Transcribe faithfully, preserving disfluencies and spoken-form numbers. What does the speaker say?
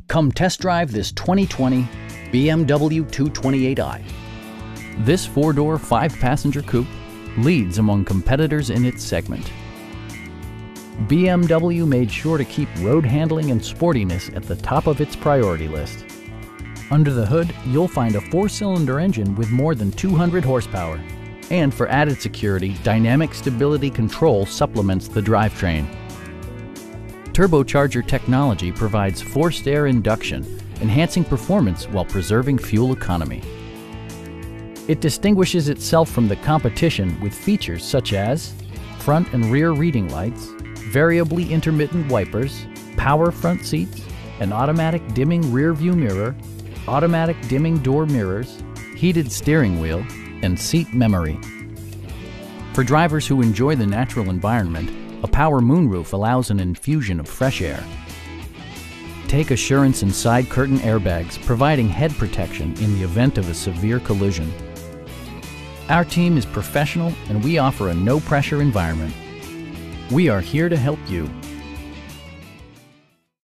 Come test drive this twenty twenty B M W two twenty-eight i. This four-door, five-passenger coupe leads among competitors in its segment. B M W made sure to keep road handling and sportiness at the top of its priority list. Under the hood, you'll find a four-cylinder engine with more than two hundred horsepower. And for added security, dynamic stability control supplements the drivetrain. Turbocharger technology provides forced air induction, enhancing performance while preserving fuel economy. It distinguishes itself from the competition with features such as front and rear reading lights, variably intermittent wipers, power front seats, an automatic dimming rear view mirror, automatic dimming door mirrors, heated steering wheel, and seat memory. For drivers who enjoy the natural environment, a power moonroof allows an infusion of fresh air. Take assurance in side curtain airbags, providing head protection in the event of a severe collision. Our team is professional and we offer a no-pressure environment. We are here to help you.